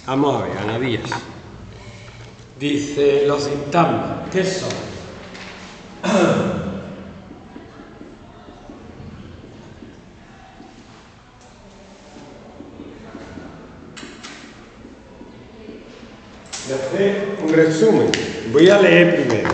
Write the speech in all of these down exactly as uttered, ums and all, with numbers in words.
Vamos a ver, Anavías. Dice los sintagmas. ¿Qué son? Voy a hacer un resumen. Voy a leer primero.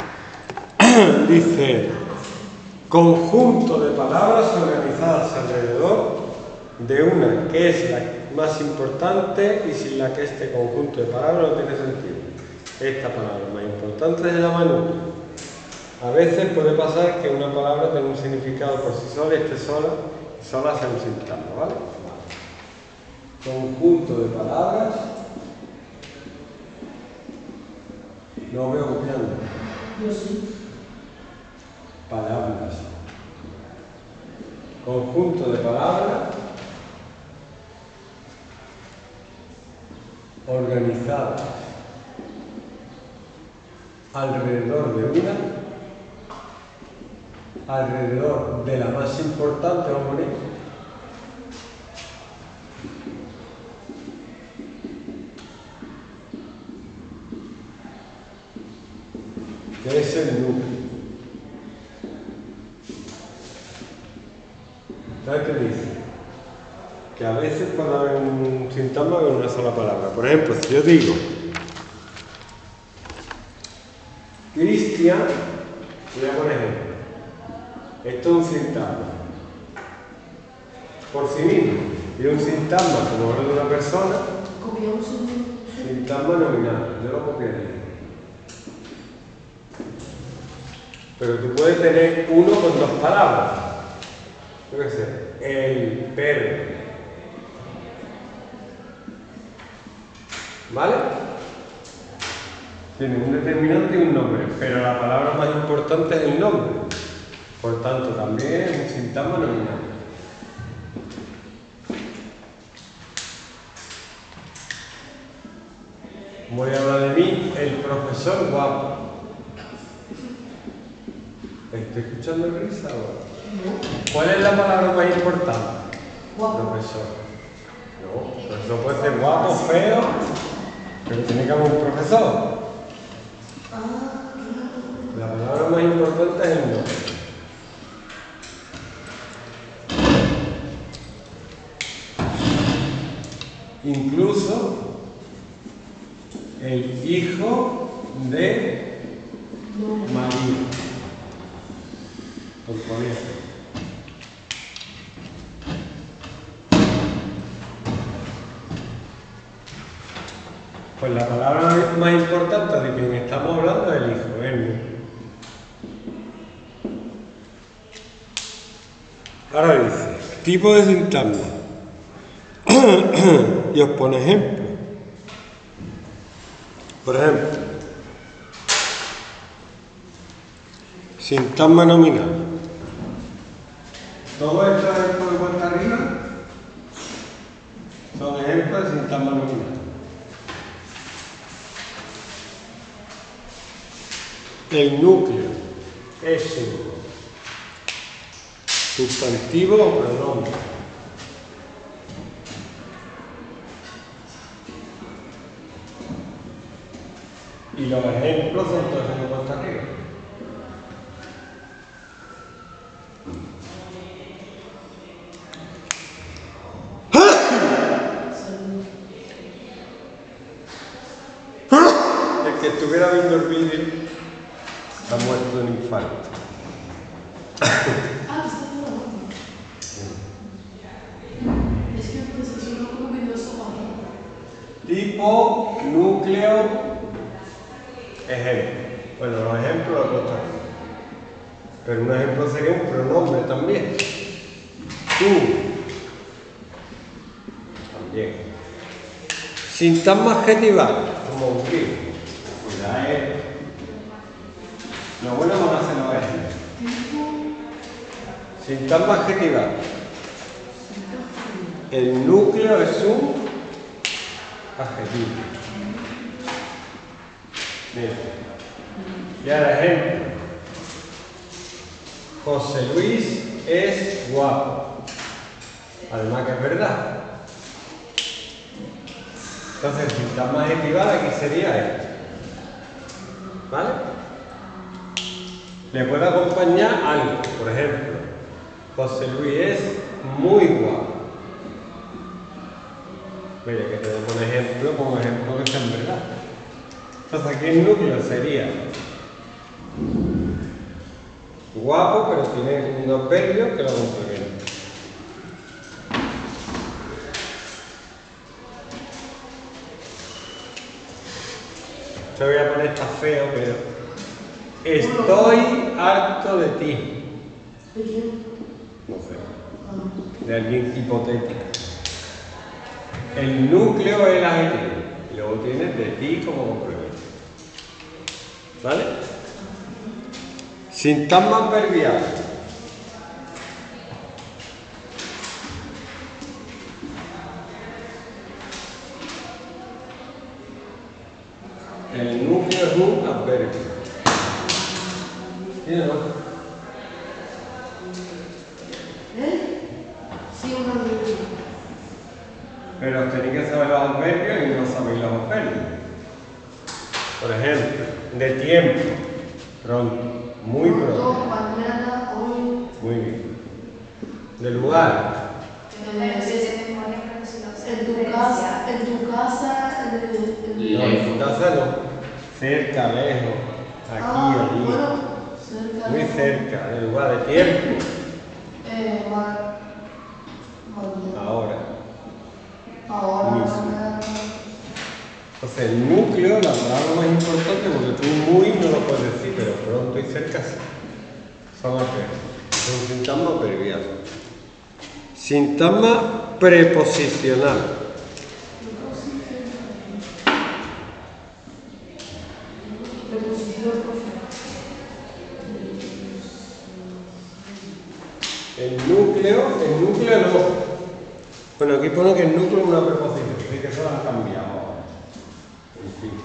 Dice: conjunto de palabras organizadas alrededor de una que es la más importante y sin la que este conjunto de palabras no tiene sentido. Esta palabra más importante se llama núcleo. A veces puede pasar que una palabra tenga un significado por sí sola y esté sola, y sola sea un sintagma, ¿vale? Conjunto de palabras. No veo copiando. Yo sí. Palabras. Conjunto de palabras organizadas alrededor de una, alrededor de la más importante, vamos a poner, que es el núcleo. ¿Sabes qué dice? Que a veces puede haber un sintagma con una sola palabra. Por ejemplo, si yo digo Cristian, voy a poner ejemplo. Esto es un sintagma por sí mismo. Y un sintagma como hablo de una persona, Copiamos un... sintagma nominal. Yo lo copiaría. Pero tú puedes tener uno con dos palabras. Yo qué sé, el perro. ¿Vale? Tiene un determinante y un nombre, pero la palabra más importante es el nombre. Por tanto, también es un sintagma nominal. Voy a hablar de mí, el profesor guapo. ¿Estoy escuchando el risa ahora? No. ¿Cuál es la palabra más importante? Guapo. Profesor. No, profesor puede ser guapo, feo, pero tiene que haber un profesor. Ah, claro. La palabra más importante es el nombre. Incluso el hijo de María. Por poner. Pues la palabra más importante de quien estamos hablando es el hijo, el hijo. Ahora dice, tipo de sintagma. Y os pone ejemplo. Por ejemplo, sintagma nominal. Todos estos ejemplos de cuenta arriba son ejemplos de sintagma nominal. El núcleo es un sustantivo o pronombre. Y los ejemplos son todos los de cuenta arriba. El que estuviera viendo el vídeo ha muerto de un infarto. Ah, está grabando. Es que me decepcionó como me dio sopa. Tipo, núcleo, ejemplo. Bueno, los ejemplos los he puesto aquí. Pero un ejemplo sería un pronombre también. Tú. También. Sintagma adjetival, como un gris. Cuidado, eh. Lo bueno es no hacer los ejemplos. Sintagma adjetival. El núcleo es un adjetivo. Bien. Y ahora ejemplo. José Luis es guapo. Además que es verdad. Entonces, el sintagma adjetival aquí sería este. ¿Vale? Le puede acompañar algo. Por ejemplo, José Luis es muy guapo. Mira, que tenemos un ejemplo como ejemplo que está en verdad. Entonces, aquí el núcleo sería guapo, pero tiene unos adverbios que lo complementan. Yo voy a poner está feo, pero estoy harto de ti. ¿De quién? No sé. Ah. De alguien hipotético. El núcleo es el adjetivo. Y luego tienes de ti como complemento. ¿Vale? Sintagma adverbial. El núcleo es un adverbio. ¿Sí o no? ¿Eh? Sí, un adverbio. Pero tenéis que saber los adverbios y no sabéis los adverbios. Por ejemplo, de tiempo, pronto, muy pronto. Mañana, hoy. Muy bien. De lugar, En tu casa, en tu casa, en el. no, en tu casa no. Cerca, lejos, aquí, Ah, allí. bueno, cerca. Muy cerca, de lugar, de tiempo. Eh, ma- mañana. Ahora. Ahora, Mismo. mañana. Entonces, el núcleo, la palabra más importante, porque tú muy no lo puedes decir, pero pronto y cerca sí. Son adverbios. Son sintagma adverbial. Sintagma preposicional. Preposición, profe. El núcleo, el núcleo no. Bueno, aquí pone que el núcleo es una preposición, así que eso lo han cambiado ahora. En fin.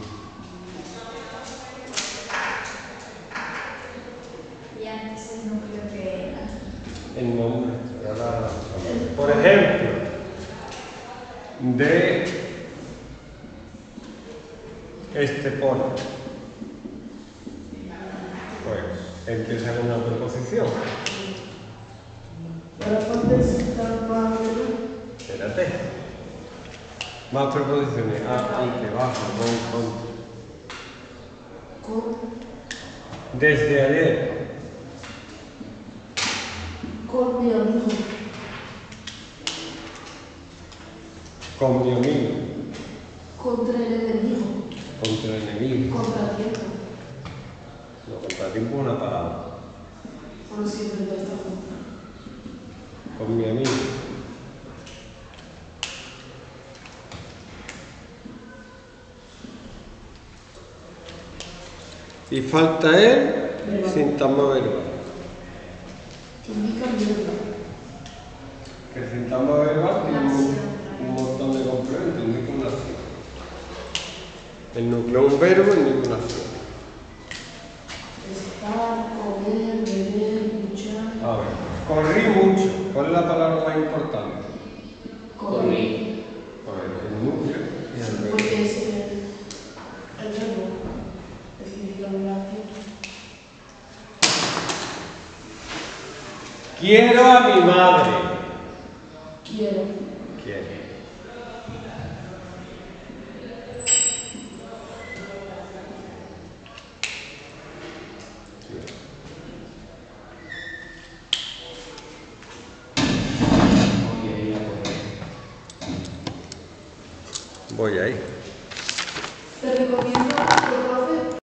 Y antes el núcleo que era. El nombre. Ahora, por ejemplo, de Estepona. Pues empieza con una preposición. Para poder citar más. Espérate. Más preposiciones. A, y, que, baja, con, con. Con, Desde ayer. con mi amigo. Con mi amigo. Contra el enemigo. Contra el enemigo. Contratiempo. No, contratiempo es una palabra. Por siempre ya está junto. Con mi amigo. Y falta el sintagma verbal. Indica mierda. Que el sintagma verbal tiene un, un montón de complementos, indica una acción. El núcleo es un verbo y indica una acción. Estar, comer, beber, luchar. A ver, corrí mucho. ¿Cuál es la palabra más importante? Correr. A ver, el núcleo y el verbo. Porque es el, el verbo. El que indica una acción. Quiero a mi madre. Quiero. Quiere. Voy ahí. Te recomiendo